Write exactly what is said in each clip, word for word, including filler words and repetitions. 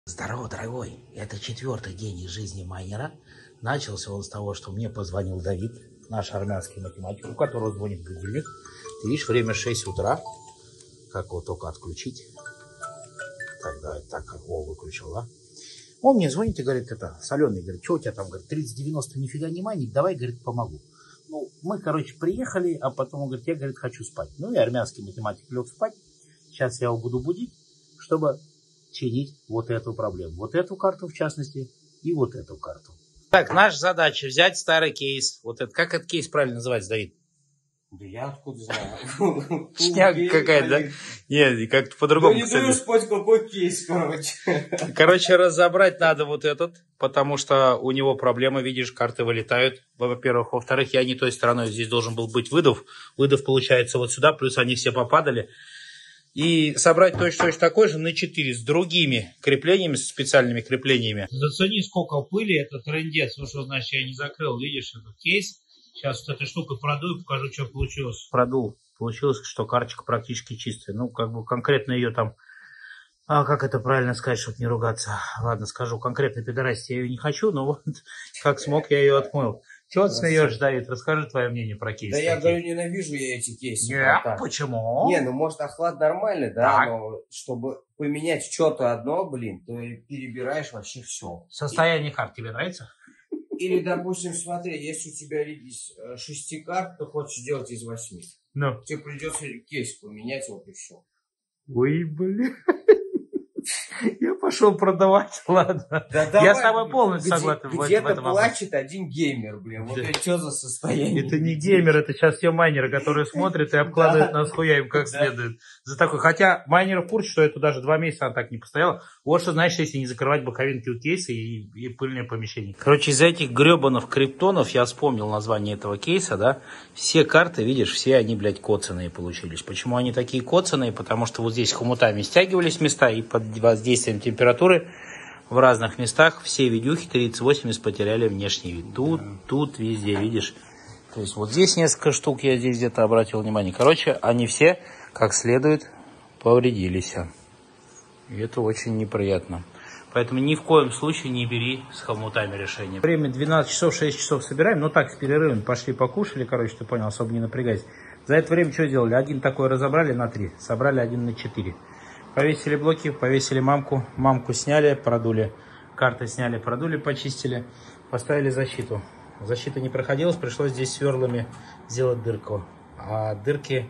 Здорово, дорогой. Это четвертый день из жизни майнера. Начался он с того, что мне позвонил Давид, наш армянский математик, у которого звонит будильник. Ты видишь, время шесть утра. Как его только отключить? Так, да, так, как его выключил, да? Он мне звонит и говорит, это, соленый, говорит, что у тебя там, говорит, тридцать девяносто нифига не майнит, давай, говорит, помогу. Ну, мы, короче, приехали, а потом он говорит, я, говорит, хочу спать. Ну, и армянский математик лег спать. Сейчас я его буду будить, чтобы чинить вот эту проблему. Вот эту карту, в частности, и вот эту карту. Так, наша задача взять старый кейс. Вот это, как этот кейс правильно называется, Давид? Да я откуда знаю? Шняга какая-то, да? Нет, как-то по-другому. Да не знаю спать, какой кейс, короче. Короче, разобрать надо вот этот, потому что у него проблема, видишь, карты вылетают, во-первых. Во-вторых, я не той стороной, здесь должен был быть выдав. Выдав получается вот сюда, плюс они все попадали. И собрать точно такой же на четыре с другими креплениями, с специальными креплениями. Зацени, сколько пыли, это трындец. Ну что значит, я не закрыл, видишь, этот кейс. Сейчас вот этой штукой продую, покажу, что получилось. Продул. Получилось, что карточка практически чистая. Ну, как бы конкретно ее там... А как это правильно сказать, чтобы не ругаться? Ладно, скажу, конкретно пидорасить я ее не хочу, но вот как смог, я ее отмыл. Чего ты смеешь, Давид? Расскажи твое мнение про кейсы. Да я говорю, ненавижу я эти кейсы. Нет, почему? Не, ну может охлад нормальный, да, так. Но чтобы поменять что-то одно, блин, то перебираешь вообще все. Состояние карт тебе нравится? Или, допустим, смотри, если у тебя из шести карт, то хочешь сделать из восьми. Ну. Тебе придется кейс поменять, вот и все. Ой, блин. Я пошел продавать, ладно. Да я давай, с тобой полностью где, согласен. Где-то плачет один геймер, блин. Вот это что за состояние? Это не геймер, это сейчас все майнеры, которые смотрят и обкладывают нас хуяем как следует. За такой. Хотя майнеры в курсе, что это даже два месяца она так не постояла. Вот что значит, если не закрывать боковинки у кейса и, и пыльное помещение. Короче, из этих гребаных криптонов я вспомнил название этого кейса, да. Все карты, видишь, все они, блядь, коцаные получились. Почему они такие коцаные? Потому что вот здесь хомутами стягивались места и под воздействием температуры в разных местах все видюхи тридцать восемьдесят потеряли внешний вид. Тут, тут, везде, видишь. То есть вот здесь несколько штук я здесь где-то обратил внимание. Короче, они все как следует повредились. И это очень неприятно. Поэтому ни в коем случае не бери с хомутами решение. Время двенадцать часов, шесть часов собираем. Ну так, с перерывом пошли покушали, короче, ты понял, особо не напрягайся. За это время что сделали? Один такой разобрали на три, собрали один на четыре. Повесили блоки, повесили мамку, мамку сняли, продули, карты сняли, продули, почистили, поставили защиту. Защита не проходилась, пришлось здесь сверлами сделать дырку. А дырки,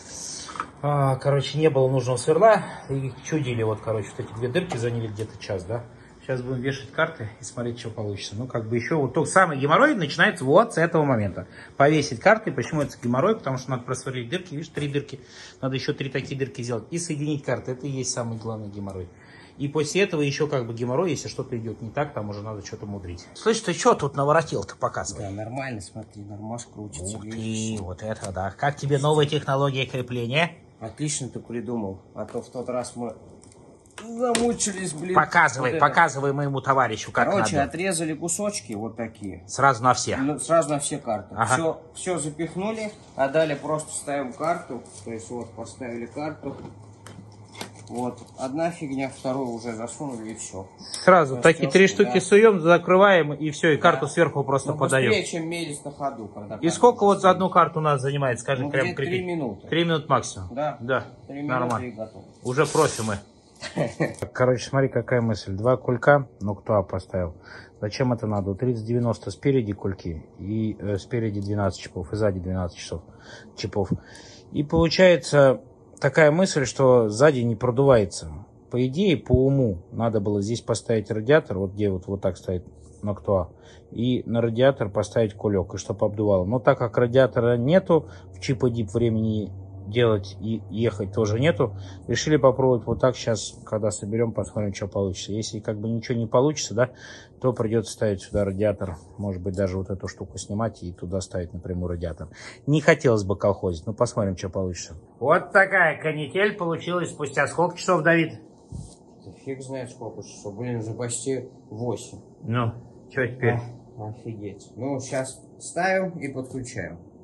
а, короче, не было нужного сверла, и чудили, вот, короче, вот эти две дырки заняли где-то час, да. Сейчас будем вешать карты и смотреть, что получится. Ну, как бы еще вот тот самый геморрой начинается вот с этого момента. Повесить карты. Почему это геморрой? Потому что надо просверлить дырки. Видишь, три дырки. Надо еще три такие дырки сделать. И соединить карты. Это и есть самый главный геморрой. И после этого еще как бы геморрой, если что-то идет не так, там уже надо что-то мудрить. Слышь, ты что тут наворотил-то, показывай? Да, нормально, смотри, нормас крутится. Ух ты, вот это да. Как тебе новая технология крепления? Отлично ты придумал. А то в тот раз мы... замучились, блин. Показывай, вот показывай это. Моему товарищу, как Короче, надо. отрезали кусочки вот такие. Сразу на все? Ну, сразу на все карты. Ага. Все, все запихнули, а далее просто ставим карту. То есть вот поставили карту. Вот, одна фигня, вторую уже засунули и все. Сразу такие три штуки, да, суем, закрываем и все, и карту, да, сверху просто ну, подаем. Быстрее, чем мелись на ходу. Когда и сколько вот за одну карту у нас занимает, скажем, ну, прям крепить? Три минуты. Три минут максимум. Да. Да. Три нормально. Минуты и готово. Уже профи мы. Короче, смотри, какая мысль. Два кулька, ну кто поставил. Зачем это надо? тридцать девяносто спереди кульки, и э, спереди двенадцать чипов, и сзади двенадцать часов, чипов. И получается такая мысль, что сзади не продувается. По идее, по уму, надо было здесь поставить радиатор, вот где вот, вот так стоит Ноктуа, и на радиатор поставить кулек, и чтобы обдувало. Но так как радиатора нету, в чип-дип времени делать и ехать тоже нету, решили попробовать вот так. Сейчас, когда соберем, посмотрим, что получится. Если как бы ничего не получится, да, то придется ставить сюда радиатор, может быть, даже вот эту штуку снимать и туда ставить напрямую радиатор. Не хотелось бы колхозить, но посмотрим, что получится. Вот такая канитель получилась спустя сколько часов, Давид? Фиг знает сколько часов, блин, уже почти восемь. Ну, что теперь? А, офигеть. Ну, сейчас ставим и подключаем.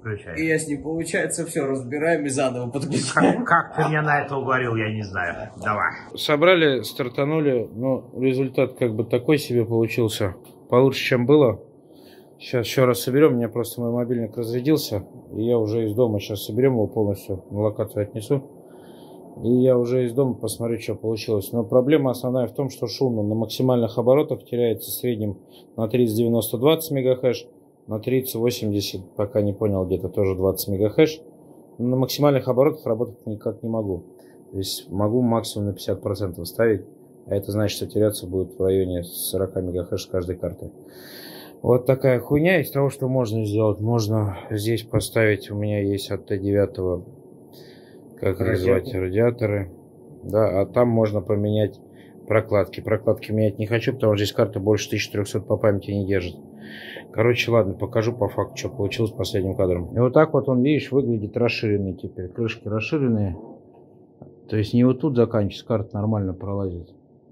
Включай. И если не получается, все, разбираем и заново подключаем. Как, как ты меня на это уговорил, я не знаю. Давай. Собрали, стартанули, но результат как бы такой себе получился. Получше, чем было. Сейчас еще раз соберем. У меня просто мой мобильник разрядился. И я уже из дома сейчас соберем его полностью. На локацию отнесу. И я уже из дома посмотрю, что получилось. Но проблема основная в том, что шумно. На максимальных оборотах теряется в среднем на тридцать девяносто двадцать мегахэш. На тридцать восемьдесят, пока не понял, где-то тоже двадцать мегахэш. Но на максимальных оборотах работать никак не могу. То есть могу максимум на пятьдесят процентов ставить. А это значит, что теряться будет в районе сорок мегахэш с каждой карты. Вот такая хуйня. Из того, что можно сделать, можно здесь поставить. У меня есть от Т девять, как назвать, радиаторы. Да, а там можно поменять прокладки. Прокладки менять не хочу, потому что здесь карта больше тысячи трёхсот по памяти не держит. Короче, ладно, покажу по факту, что получилось последним кадром. И вот так вот он, видишь, выглядит расширенный теперь. Крышки расширенные. То есть не вот тут заканчивается, карта нормально пролазит.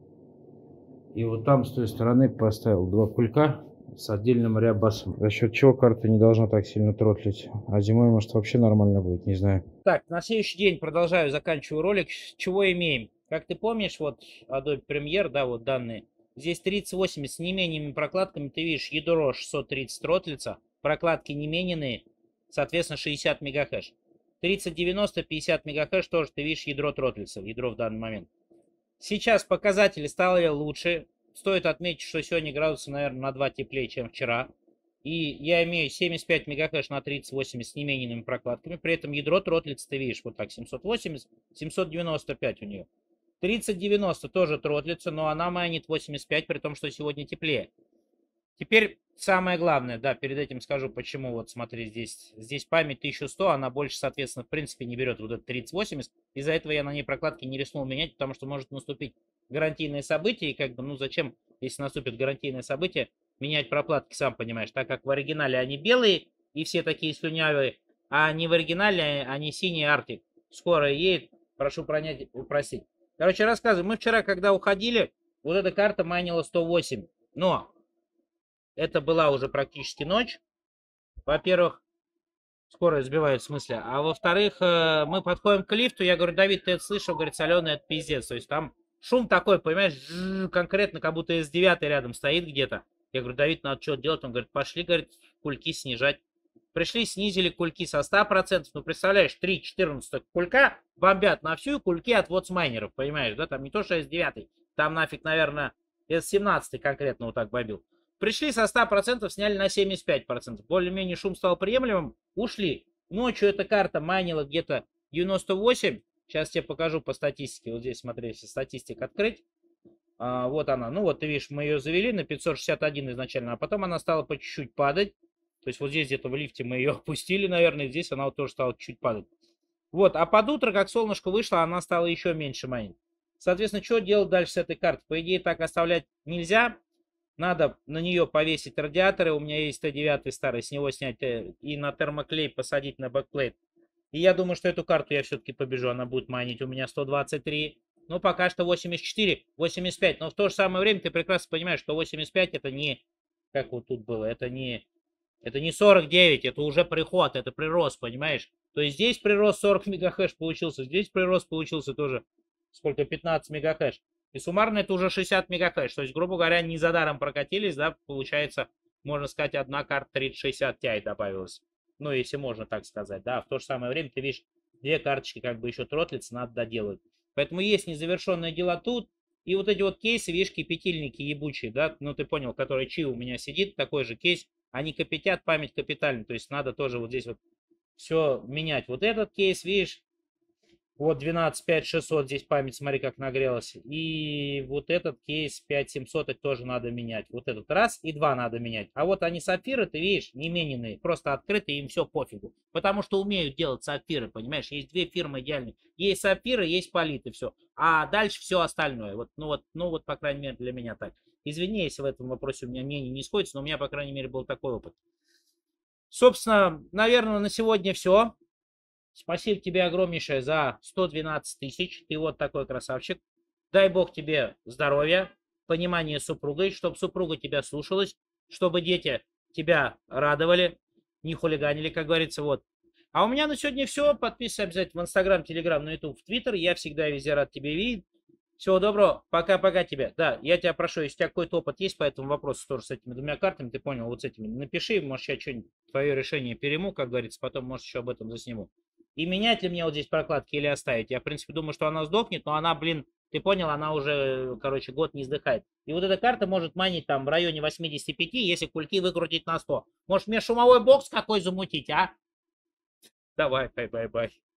И вот там с той стороны поставил два кулька с отдельным рябасом. За счет чего карта не должна так сильно тротлить. А зимой, может, вообще нормально будет, не знаю. Так, на следующий день продолжаю, заканчиваю ролик. Чего имеем? Как ты помнишь, вот Adobe Premiere, да, вот данные. Здесь тридцать восемьдесят с не мененными прокладками. Ты видишь, ядро шестьсот тридцать тротлится. Прокладки не мененные, соответственно, шестьдесят мегахэш. тридцать девяносто, пятьдесят мегахэш тоже, ты видишь, ядро тротлится. Ядро в данный момент. Сейчас показатели стали лучше. Стоит отметить, что сегодня градусов, наверное, на два теплее, чем вчера. И я имею семьдесят пять мегахэш на тридцать восемьдесят с немененными прокладками. При этом ядро тротлится, ты видишь, вот так, семьсот восемьдесят, семьсот девяносто пять у нее. тридцать девяносто тоже тротлится, но она майнит восемьдесят пять, при том, что сегодня теплее. Теперь самое главное, да, перед этим скажу, почему. Вот смотри, здесь, здесь память тысяча сто, она больше, соответственно, в принципе не берет вот этот тридцать восемьдесят. Из-за этого я на ней прокладки не рискнул менять, потому что может наступить гарантийное событие, и как бы, ну зачем, если наступит гарантийное событие, менять прокладки, сам понимаешь, так как в оригинале они белые и все такие слюнявые, а не в оригинале они синий Артик. Скоро едет, прошу пронять, упросить. Короче, рассказываю, мы вчера, когда уходили, вот эта карта майнила сто восемь, но это была уже практически ночь. Во-первых, скоро сбивают в смысле. А во-вторых, мы подходим к лифту. Я говорю, Давид, ты это слышал? Говорит, соленый, это пиздец. То есть там шум такой, понимаешь, конкретно, как будто эс девять рядом стоит где-то. Я говорю, Давид, надо что делать? Он говорит, пошли, говорит, кульки снижать. Пришли, снизили кульки со ста процентов. Ну, представляешь, три четырнадцать кулька бомбят на всю, кульки отвод с майнеров, понимаешь, да? Там не то, что эс девять. Там нафиг, наверное, эс семнадцать конкретно вот так бомбил. Пришли со ста процентов, сняли на семьдесят пять процентов. Более-менее шум стал приемлемым. Ушли. Ночью эта карта майнила где-то девяносто восемь. Сейчас тебе покажу по статистике. Вот здесь, смотри, если статистик открыть. А, вот она. Ну вот ты видишь, мы ее завели на пятьсот шестьдесят один изначально. А потом она стала по чуть-чуть падать. То есть вот здесь где-то в лифте мы ее опустили, наверное. Здесь она вот тоже стала чуть падать. Вот. А под утро, как солнышко вышло, она стала еще меньше майнить. Соответственно, что делать дальше с этой картой? По идее, так оставлять нельзя. Надо на нее повесить радиаторы. У меня есть Т девять старый, с него снять и на термоклей посадить на бэкплейт. И я думаю, что эту карту я все-таки побежу. Она будет майнить у меня сто двадцать три. Ну, пока что восемьдесят четыре, восемьдесят пять. Но в то же самое время ты прекрасно понимаешь, что восемьдесят пять это не, как вот тут было, это не, это не сорок девять, это уже приход, это прирост, понимаешь? То есть здесь прирост сорок мегахэш получился, здесь прирост получился тоже, сколько, пятнадцать мегахэш. И суммарно это уже шестьдесят мегахэш. То есть, грубо говоря, не за даром прокатились, да, получается, можно сказать, одна карта тридцать шестьдесят Ti добавилась. Ну, если можно так сказать, да. В то же самое время ты видишь, две карточки как бы еще тротлятся, надо доделать. Поэтому есть незавершенные дела тут. И вот эти вот кейсы, видишь, кипятильники ебучие, да, ну ты понял, который чи у меня сидит, такой же кейс, они кипятят память капитально. То есть надо тоже вот здесь вот все менять. Вот этот кейс, видишь, вот двенадцать пять шестьсот, здесь память, смотри, как нагрелась. И вот этот кейс пять семьсот тоже надо менять. Вот этот раз и два надо менять. А вот они сапфиры, ты видишь, не мененные, просто открытые, им все пофигу. Потому что умеют делать сапфиры, понимаешь? Есть две фирмы идеальные. Есть сапфиры, есть политы, все. А дальше все остальное. Вот, ну, вот, ну вот, по крайней мере, для меня так. Извини, если в этом вопросе у меня мнение не сходится, но у меня, по крайней мере, был такой опыт. Собственно, наверное, на сегодня все. Спасибо тебе огромнейшее за сто двенадцать тысяч. Ты вот такой красавчик. Дай бог тебе здоровья, понимания с супругой, чтобы супруга тебя слушалась, чтобы дети тебя радовали. не хулиганили, как говорится, вот. А у меня на сегодня все. Подписывайся обязательно в Инстаграм, Телеграм, на Ютуб, в Твиттер. Я всегда везде рад тебя видеть. Всего доброго. Пока-пока тебе. Да, я тебя прошу, если у тебя какой-то опыт есть по этому вопросу тоже с этими двумя картами, ты понял, вот с этими, напиши, может, я что-нибудь, твое решение перейму, как говорится, потом, может, еще об этом засниму. И менять ли мне вот здесь прокладки или оставить? Я, в принципе, думаю, что она сдохнет, но она, блин, ты понял, она уже, короче, год не сдыхает. И вот эта карта может манить там в районе восьмидесяти пяти, если кульки выкрутить на сто. Может, мне шумовой бокс какой замутить, а? Давай, бай-бай-бай.